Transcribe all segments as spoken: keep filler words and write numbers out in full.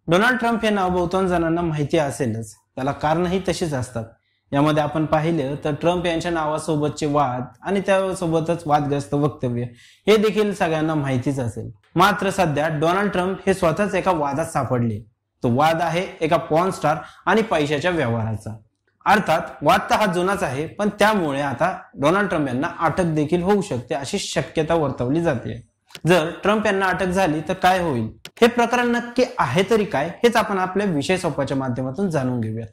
Donald Trump हे नाव बहुतांश जणांना माहिती असेलच, त्याला कारणही तशीच असतात। यामध्ये आपण पाहिलं तर ट्रम्प यांच्या नावासोबतचे वाद आणि त्यासोबतच वादग्रस्त वक्तव्य हे देखील सगळ्यांना माहितीच असेल। मात्र सध्या डोनाल्ड ट्रम्प हे स्वतःच एका वादात सापडले। तो वाद आहे एका पॉर्न स्टार आणि पैशाच्या व्यवहाराचा। अर्थात वाद तर हा जुनाच आहे, पण त्यामुळे आता डोनाल्ड ट्रम्प यांना अटक देखील होऊ शकते अशी शक्यता वर्तवली जाते। जर ट्रम्प यांना अटक झाली तर काय होईल, हे प्रकरण नक्की आहे तरी काय, हेच आपण आपल्या विषय सोपाच्या माध्यमातून जाणून घेऊया।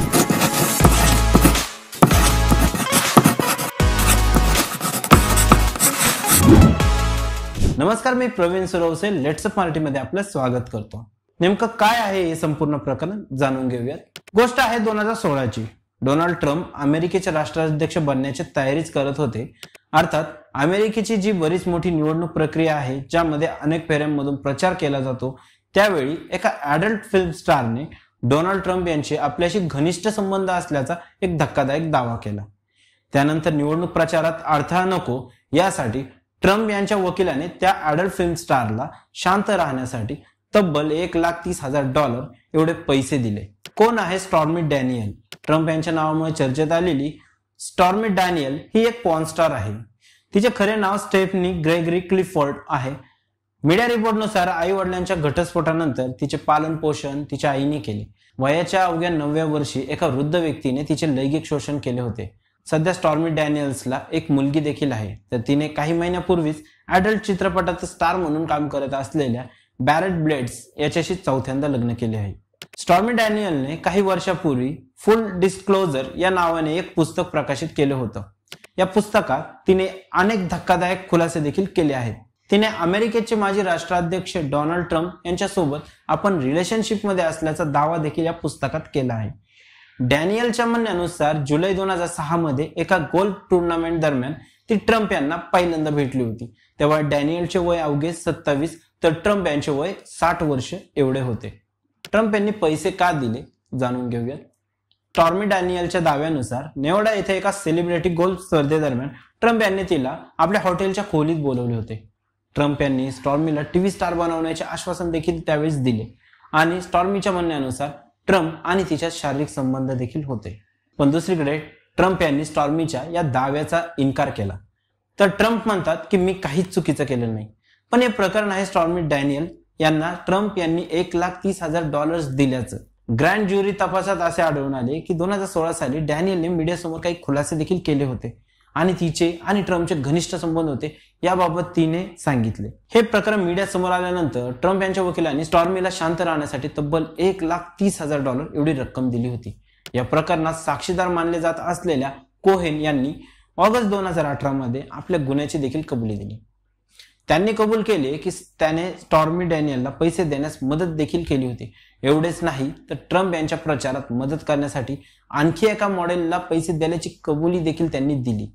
नमस्कार, मी प्रवीण सुरवसे लेट्स अप मराठीमध्ये आपलं स्वागत करतो। नेमकं काय आहे हे संपूर्ण प्रकरण जाणून घेऊयात। गोष्ट आहे दोन हजार सोळा ची। डोनाल्ड ट्रम्प अमेरिकेचे राष्ट्राध्यक्ष बनण्याची तयारीच करत होते। अर्थात अमेरिकेची जी बरीच मोठी निवडणूक प्रक्रिया आहे, ज्यामध्ये अनेक फेऱ्यांमधून प्रचार केला जातो, त्यावेळी एका ॲडल्ट फिल्म स्टारने डोनाल्ड ट्रम्प यांचे आपल्याशी घनिष्ठ संबंध असल्याचा एक धक्कादायक दावा केला। त्यानंतर निवडणूक प्रचारात अडथळा नको यासाठी ट्रम्प यांच्या वकिलाने त्या ॲडल्ट फिल्म स्टारला शांत राहण्यासाठी तब्बल एक लाख तीस हजार डॉलर एवढे पैसे दिले। कोण आहे स्टॉर्मी डॅनियल? ट्रम्प यांच्या नावामुळे चर्चेत आलेली स्टॉर्मी डॅनियल ही एक पॉर्न स्टार आहे। तिचे खरे नाव स्टेफनी ग्रेगरी क्लिफोर्ड आहे। मीडिया रिपोर्टनुसार आई वडिलांच्या घटस्फोटानंतर तिचे पालन पोषण तिच्या आईने केले। वयाच्या अवघ्या नवव्या वर्षी एका वृद्ध व्यक्तीने तिचे लैंगिक शोषण केले होते। सध्या स्टॉर्मी डॅनियल्सला एक मुलगी देखील आहे, तर तिने काही महिन्यापूर्वीच ॲडल्ट चित्रपटात स्टार म्हणून काम करत असलेल्या बॅरेट ब्लेड्स याच्याशी चौथ्यांदा लग्न केले आहे। स्टॉर्मी डॅनियलने काही वर्षापूर्वी फुल डिस्क्लोजर या नावाने एक पुस्तक प्रकाशित केलं होतं। या पुस्तकात तिने अनेक धक्कादायक खुलासे देखील केले आहेत। तिने अमेरिकेचे माजी राष्ट्राध्यक्ष डोनाल्ड ट्रम्प यांच्यासोबत आपण रिलेशनशिपमध्ये असल्याचा दावा देखील या पुस्तकात केला आहे। डॅनियलच्या म्हणण्यानुसार जुलै दोन हजार सहा मध्ये एका गोल्फ टुर्नामेंट दरम्यान ती ट्रम्प यांना पहिल्यांदा भेटली होती। तेव्हा डॅनियलचे वय अवघे सत्तावीस तर ट्रम्प यांचे वय साठ वर्ष एवढे होते। ट्रम्प यांनी पैसे का दिले जाणून घेऊयात। स्टॉर्मी डॅनियलच्या दाव्यानुसार नेवाडा येथे एका सेलिब्रिटी गोल्फ स्पर्धेदरम्यान ट्रम्प यांनी तिला आपल्या हॉटेलच्या खोलीत बोलवले होते। ट्रम्प यांनी स्टॉर्मीला टीव्ही स्टार बनवण्याचे आश्वासन देखील त्यावेळेस दिले आणि स्टॉर्मीच्या म्हणण्यानुसार ट्रम्प आणि तिच्यात शारीरिक संबंध देखील होते। पण दुसरीकडे ट्रम्प यांनी स्टॉर्मीच्या या दाव्याचा इन्कार केला। तर ट्रम्प म्हणतात की मी काहीच चुकीचं केलं नाही। पण हे प्रकरण आहे स्टॉर्मी डॅनियल यांना ट्रम्प यांनी एक लाख तीस हजार डॉलर्स दिल्याचं। ग्रँड ज्युरी तपासात असे आढळून आले की दोन हजार सोळा साली डॅनियलने मीडियासमोर काही खुलासे देखील केले होते आणि तिचे आणि ट्रम्पचे घनिष्ठ संबंध होते याबाबत तिने सांगितले। हे प्रकरण मीडिया समोर आल्यानंतर ट्रम्प यांच्या वकिलांनी स्टॉर्मीला शांत राहण्यासाठी तब्बल एक लाख तीस हजार डॉलर एवढी रक्कम दिली होती। या प्रकरणात साक्षीदार मानले जात असलेल्या कोहेन यांनी ऑगस्ट दोन हजार अठरा मध्ये आपल्या गुन्ह्याची देखील कबुली दिली। त्यांनी कबूल केले की त्याने स्टॉर्मी डॅनियलला पैसे देण्यास मदत देखील केली होती। एवढेच नाही तर ट्रम्प यांच्या प्रचारात मदत करण्यासाठी आणखी एका मॉडेलला पैसे देण्याची कबुली देखील त्यांनी दिली।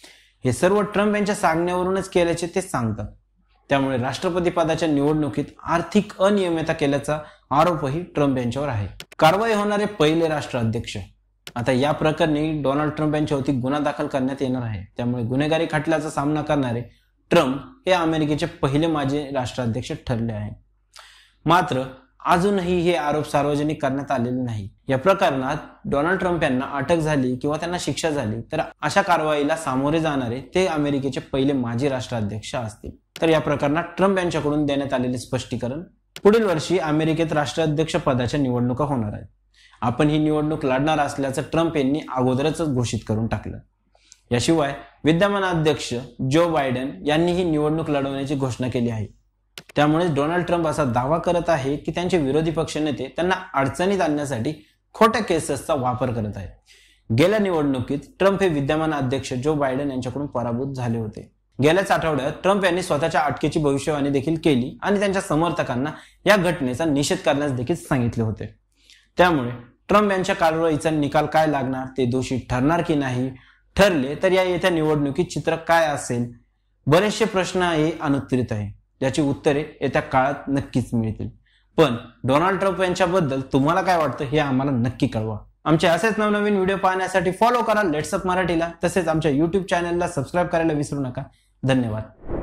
हे सर्व ट्रम्प यांच्या सांगण्यावरूनच केल्याचे ते सांगतात। त्यामुळे राष्ट्रपती पदाच्या निवडणुकीत आर्थिक अनियमितता केल्याचा आरोपही ट्रम्प यांच्यावर आहे। कारवाई होणारे पहिले राष्ट्राध्यक्ष। आता या प्रकरणी डोनाल्ड ट्रम्प यांच्यावरती गुन्हा दाखल करण्यात येणार आहे। त्यामुळे गुन्हेगारी खटल्याचा सामना करणारे ट्रम्प हे अमेरिकेचे पहिले माजी राष्ट्राध्यक्ष ठरले आहे। मात्र अजूनही हे आरोप सार्वजनिक करण्यात आलेले नाही। या प्रकरणात डोनाल्ड ट्रम्प यांना अटक झाली किंवा त्यांना शिक्षा झाली तर अशा कारवाईला सामोरे जाणारे ते अमेरिकेचे पहिले माजी राष्ट्राध्यक्ष असतील। तर या प्रकरणात ट्रम्प यांच्याकडून देण्यात आलेले स्पष्टीकरण, पुढील वर्षी अमेरिकेत राष्ट्राध्यक्ष पदाच्या निवडणुका होणार आहेत। आपण ही निवडणूक लढणार असल्याचं ट्रम्प यांनी अगोदरच घोषित करून टाकलं। याशिवाय विद्यमान अध्यक्ष जो बायडेन यांनी ही निवडणूक लढवण्याची घोषणा केली आहे। त्यामुळे डोनाल्ड ट्रम्प असा दावा करत आहे की त्यांचे विरोधी पक्षनेते त्यांना अडचणीत आणण्यासाठी खोट्या केसेसचा वापर करत आहेत। गेल्या निवडणुकीत ट्रम्प हे विद्यमान अध्यक्ष जो बायडेन यांच्याकडून पराभूत झाले होते। गेल्याच आठवड्यात ट्रम्प यांनी स्वतःच्या अटकेची भविष्यवाणी देखील केली आणि त्यांच्या समर्थकांना या घटनेचा निषेध करण्यास देखील सांगितले होते। त्यामुळे ट्रम्प यांच्या कारवाईचा निकाल काय लागणार, ते दोषी ठरणार की नाही, ठरले तर या येत्या निवडणुकीत चित्र काय असेल, बरेचसे प्रश्न हे अनुत्तरित आहे, ज्याची उत्तरे येत्या काळात नक्कीच मिळतील। पण डोनाल्ड ट्रम्प यांच्याबद्दल तुम्हाला काय वाटतं हे आम्हाला नक्की कळवा। आमचे असेच नवनवीन व्हिडिओ पाहण्यासाठी फॉलो करा लेट्स अप मराठीला, तसेच आमच्या यूट्यूब चॅनलला सबस्क्राईब करायला विसरू नका। धन्यवाद।